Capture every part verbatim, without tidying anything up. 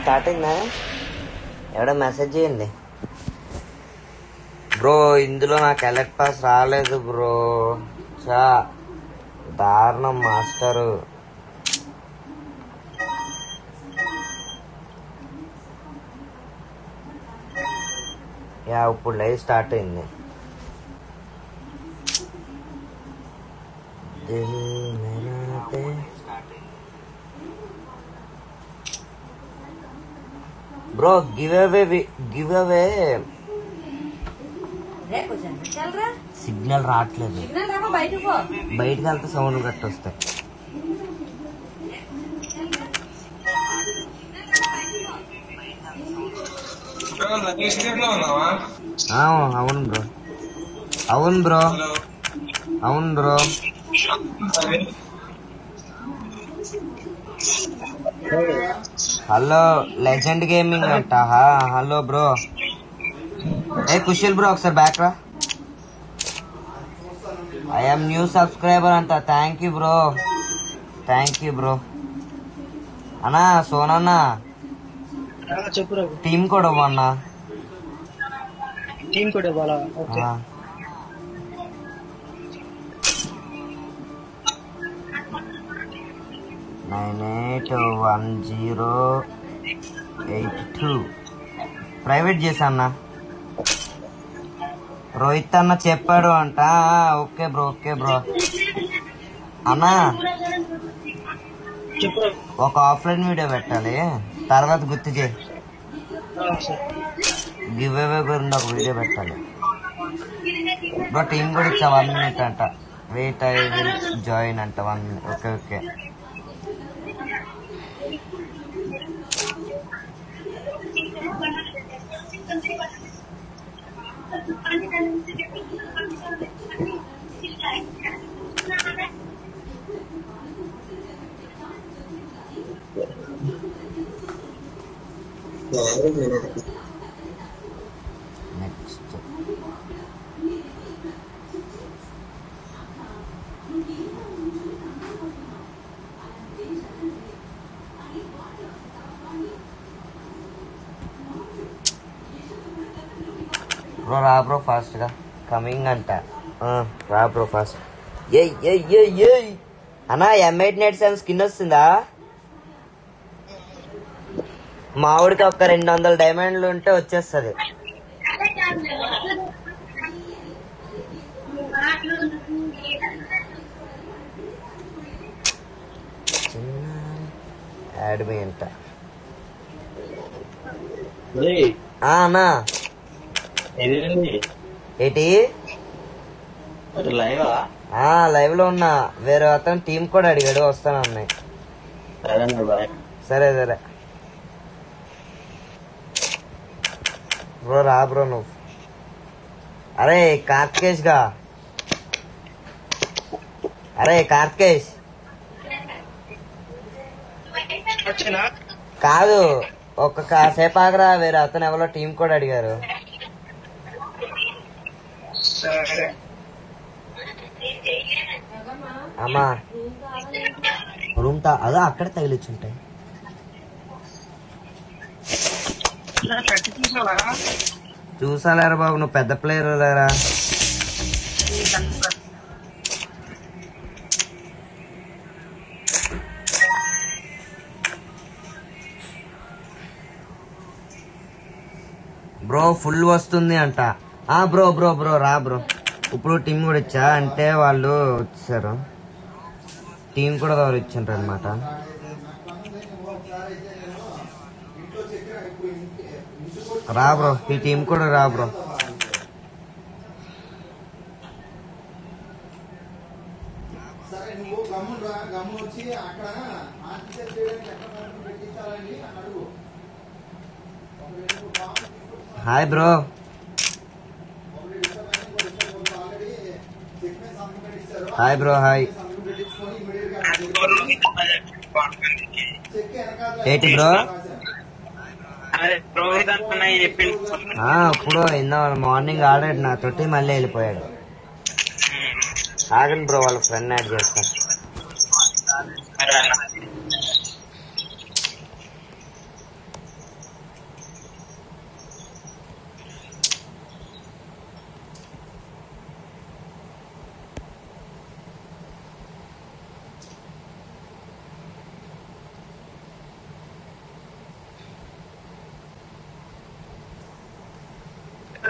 Start అయిందా? ఎవడో message చేయండి బ్రో. ఇందులో నాకు ఎలక్ట్ పాస్ రాలేదు బ్రో. చా దారుణం మాస్టరు. యా ఇప్పుడు లైవ్ స్టార్ట్ అయింది. Bro give away give away signal రావట్లేదు. బయటకు వెళ్తే సౌండ్ గట్టి వస్తాయి. అవును బ్రో అవును బ్రో అవును బ్రో. హలో లెజెండ్ గేమింగ్ అంట. Hello bro. ఏ కుశల్ బ్రో ఒకసారి బ్యాక్ రా. ఐఎమ్ న్యూ సబ్స్క్రైబర్ అంట. Thank you bro thank you bro. అన్నా సోనన్నా టీమ్ కూడా ఇవ్వన్నా. టీమ్ కూడా ఇవ్వాలా? Okay. Nine eight one zero eight two private చేశాన్నా. రోహిత్ అన్న చెప్పాడు అంట. Okay bro okay bro. అన్నా ఒక ఆఫ్లైన్ వీడియో పెట్టాలి, తర్వాత గుర్తు చేయి. గివ్ అవే గురించి ఒక వీడియో పెట్టాలి బ్రో. టీమ్ కూడా ఇచ్చా వన్ మినిట్ అంట. వెయిట్ ఐ విల్ జాయిన్ అంట one minute. Okay okay. Next bro రా బ్రో ఫాస్ట్ గా కమింగ్ అంట. రా బ్రో ఫాస్ట్. అన్నా M eight night seven skin వస్తుందా? మామిడికి ఒక రెండు వందల డైమండ్లు ఉంటే వచ్చేస్తుంది. యాడ్మీ అంట. అన్నా ఏంటి లైవ్ లో ఉన్నా. వేరే అతను టీం కూడా అడిగాడు వస్తాను అన్నాయి. సరే సరే బ్రో రా బ్రో నువ్వు. అరే కార్తికేష్ గా అరే కార్తికేష్ కాదు ఒక కాసేపు ఆగరా. వేరే అతను ఎవరో టీం కూడా అడిగారు. అమ్మా రూమ్ తా అదో అక్కడ తగిలిచ్చుంటాయి. చూసాలేరా బాబు, నువ్వు పెద్ద ప్లేయర్ లేరా. బ్రో ఫుల్ వస్తుంది అంట. ఆ బ్రో బ్రో బ్రో రా బ్రో. ఇప్పుడు టీం కూడా ఇచ్చా అంటే వాళ్ళు వచ్చారు. టీం కూడా ఎవరు ఇచ్చిండ్రు అనమాట. రా బ్రో ఈ టీం కూడా రా bro. Hi bro. Hi bro hi. ఏంటి బ్రో? ఇప్పుడు ఇందా మార్నింగ్ ఆడాడు నాతోటి, మళ్ళీ వెళ్ళిపోయాడు. ఆగండి బ్రో వాళ్ళ ఫ్రెండ్ యాడ్ చేస్తా.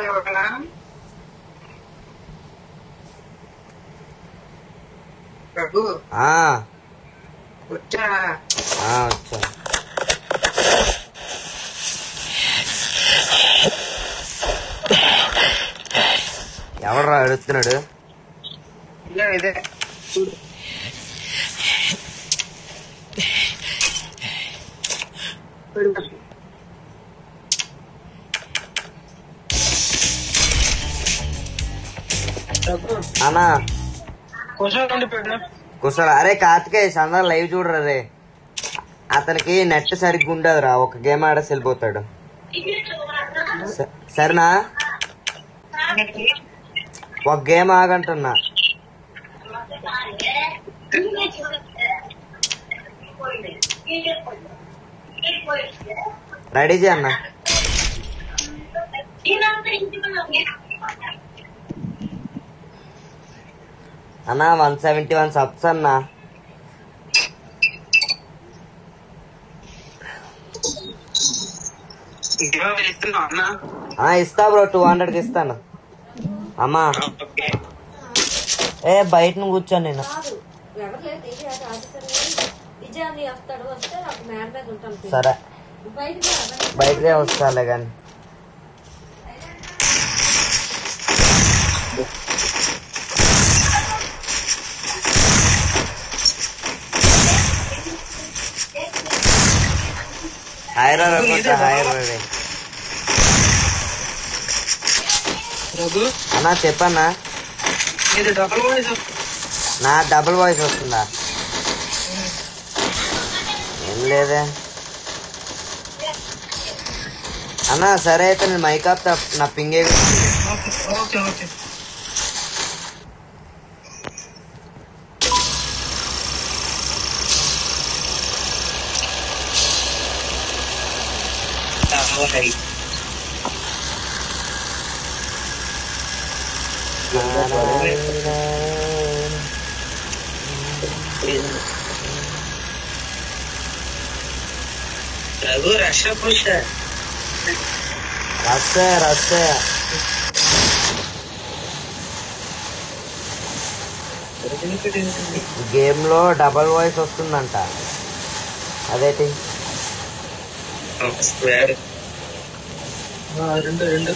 వచ్చా వచ్చా ఎవడరా అడుగుతున్నాడు? ఇదే అన్నా కూర్చోండి. కుసలు అరే కార్తికేయ అందరూ లైవ్ చూడరు. అదే అతనికి నెట్ సరిగ్గా ఉండదురా, ఒక గేమ్ ఆడేసి వెళ్ళిపోతాడు. సరేనా, ఒక గేమ్ ఆగంటున్నా. రెడీ చేయ అన్న. అన్నా వన్ సెవెంటీ వన్ సబ్స్ అన్నా. ఇస్తా బ్రో, టూ హండ్రెడ్ కి ఇస్తాను. అమ్మా ఏ బయట నువ్వు కూర్చోను. నేను సరే బయటకే వస్తాలే కానీ. హైరా అనుకుంటా. హైరా అన్నా చెప్పన్నా. నా డబుల్ వాయిస్ వస్తుందా? ఏం లేదే అన్నా. సరే అయితే నేను మైక్ ఆఫ్ నా పింగే. రఘు రష పుష రస్సే రస్సే గేమ్ లో డబల్ వాయిస్ వస్తుందంట. అదేంటి రెండు రెండు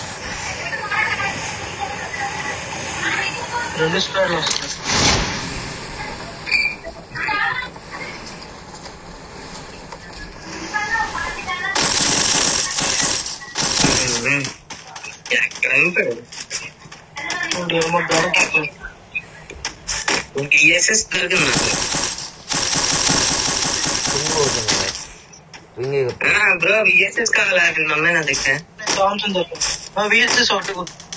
రెండు స్క్వేర్లు వస్తుంది. ఈఎస్ఎస్ దొరికింది బ్రో. విఎస్ఎస్ కావాలి ఉన్నాయి నా దగ్గర. సామ్సంగ్ దొరికింది విఎస్ఎస్ ఒకటి.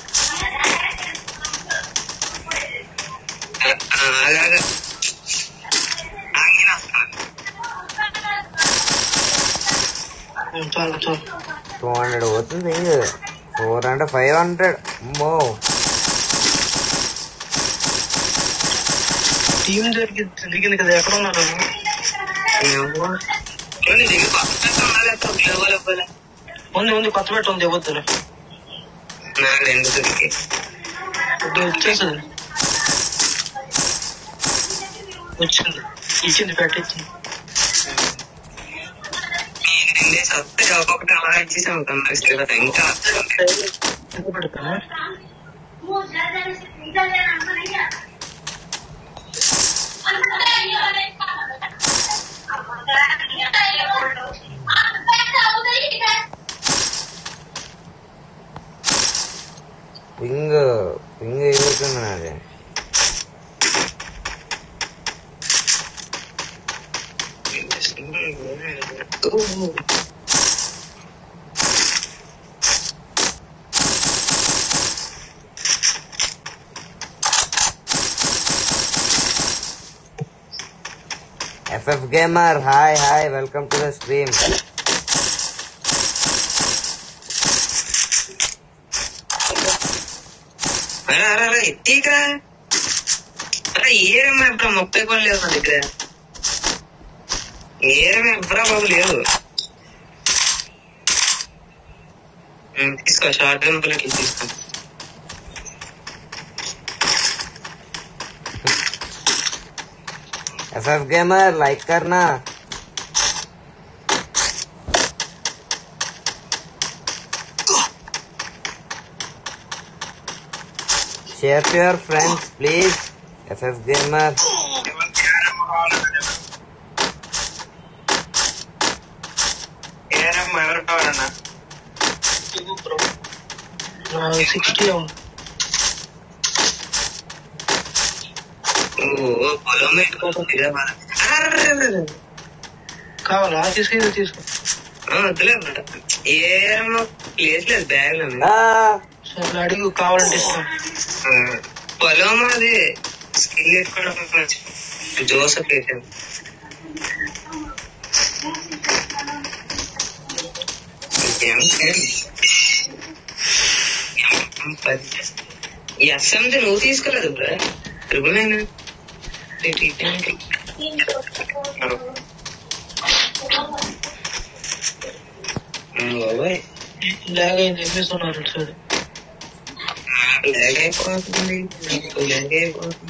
టూ హండ్రెడ్ పోతుంది. ఫోర్ హండ్రెడ్ ఫైవ్ హండ్రెడ్ మో టీం దొరికి దిగింది కదా. ఎక్కడ ఉన్నారు? ఉంది ఉంది కొత్త పెట్ట ఉంది. ఇవ్వద్దు నాకు రెండు దొరికి వచ్చేసింది. వచ్చింది ఇచ్చింది పెట్టించింది. ఒక్కొక్కటి అలా ఇచ్చేసి ఉంటాను. ఇంకా పెడతాను. పింగ్ పింగ్ ఎగురుతుంది నాది. F F Gamer, hi, hi, welcome to the stream. అరే అరే అరే ఎత్తిగా. అరే ఏరమ్మా ఇప్పుడు ముప్పై కోళ్ళు లేదు నా దగ్గర. ఏరమే ఎవ్వరా బాబు లేదు. తీసుకో షార్ట్ గన్ బుల్లెట్ తీసుకో. एसएस गेमर लाइक करना, share to your friends please. SS gamer ఎవరు కావాలన్నా సిక్స్టీ పొలం పెట్టుకోవచ్చు కావాలా? తీసుకెళ్ళి తీసుకో. వద్దులే ఏమో ప్లేస్ లేదు బ్యాగ్ లో. సరే అడిగి కావాలంటే ఇస్తాం. పొలం అది స్కిల్ పెట్టుకోవడం జోసఫ్ వేసాం. ఈ అస్సాంది నువ్వు తీసుకోలేదు బ్రా ట్రిపుల్ నైన్ బాబాయ్ లాగ్ అయింది చెప్పేస్తున్నారు. సరే లాగ్ అయిపోతుంది లాగ్ అయిపోతుంది.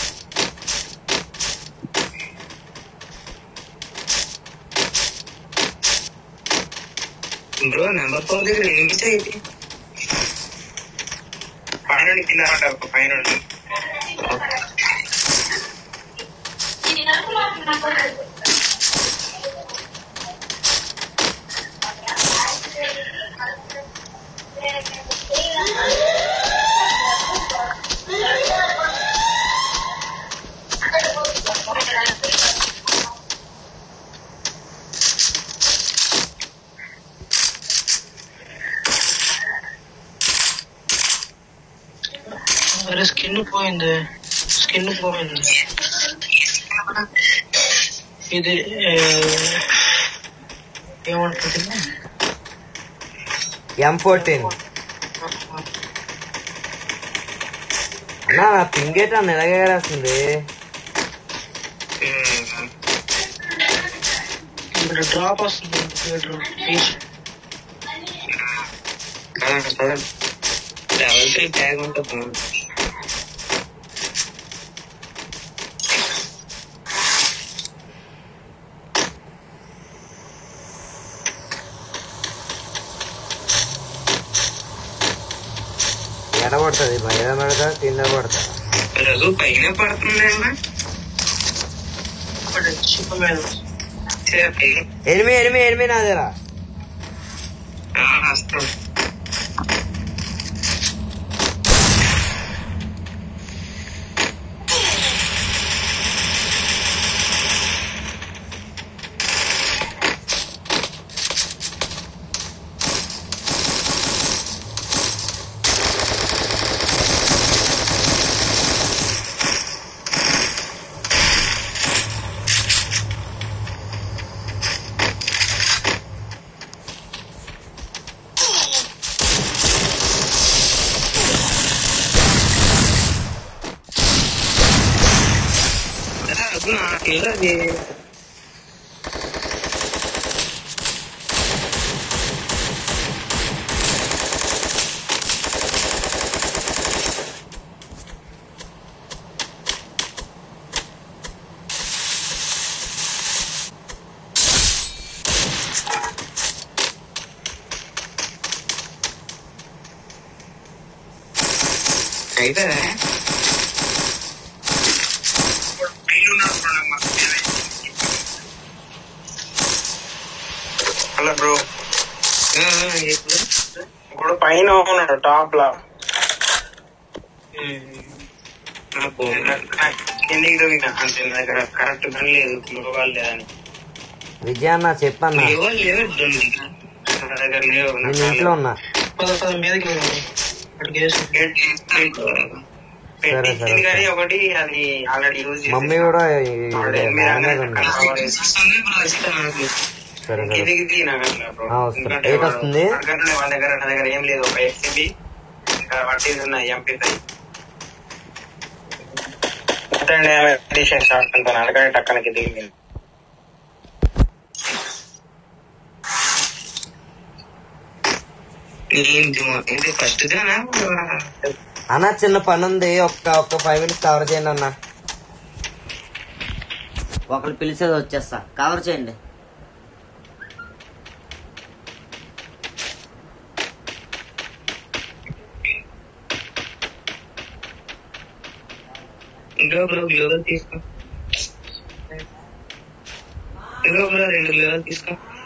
బ్రో నెంబర్ ఫోర్ దగ్గర ఏం అయితే పైన కింద పైన అరే స్కిన్ పోయింది, స్కిన్ పోయింది. ఇది ఏమంటుంది? ఎం ఫోర్టీన్ అన్నా నా పింగేట నిలగేస్తుంది. ఇక్కడ డ్రాప్ వస్తుంది. లెవెల్ త్రీ ట్యాగ్ ఉంటుంది. ఎడ పడుతుంది బయట పడతా కింద పడతా రోజు పైన పడుతుంది. ఎనిమిది ఎనిమిది ఎనిమిది నాదేరా వస్తాం. అది అయితే హలో బ్రో. ఇప్పుడు పైన ఉన్నాడు టాప్ లా కిందికి దొరికిన అంటే నా దగ్గర కరెక్ట్ పని లేదు వాళ్ళే అని. విజయ అన్న చెప్పన్నా నా దగ్గర లేవు. నేను ఇంట్లో ఉన్నా. మీదకి పెట్టింది కానీ ఒకటి అది ఆల్రెడీ యూజ్ మమ్మీ కూడా సరే కిందికి దిగినా ఎయిట్ వస్తుంది. వాళ్ళ దగ్గర నా దగ్గర ఏం లేదు. ఒక ఎస్సీబీ ఇంకా వడ్డీస్ ఉన్నాయి ఎంపీ షార్ట్ అంటాను అందుకని టక్కనకి దిగింది. ఏంటి మొ- ఏంటి ఫస్ట్ దానా అన్న చిన్న పని ఉంది, ఒక్క ఒక్క ఫైవ్ మినిట్స్ కవర్ చేయండి అన్న. ఒకరు పిలిచేది వచ్చేస్తా, కవర్ చేయండి. ఇంకో బ్రో గ్లోబల్ తీసుకో ఇంకో బ్రో రెండు గ్లోబల్ తీసుకో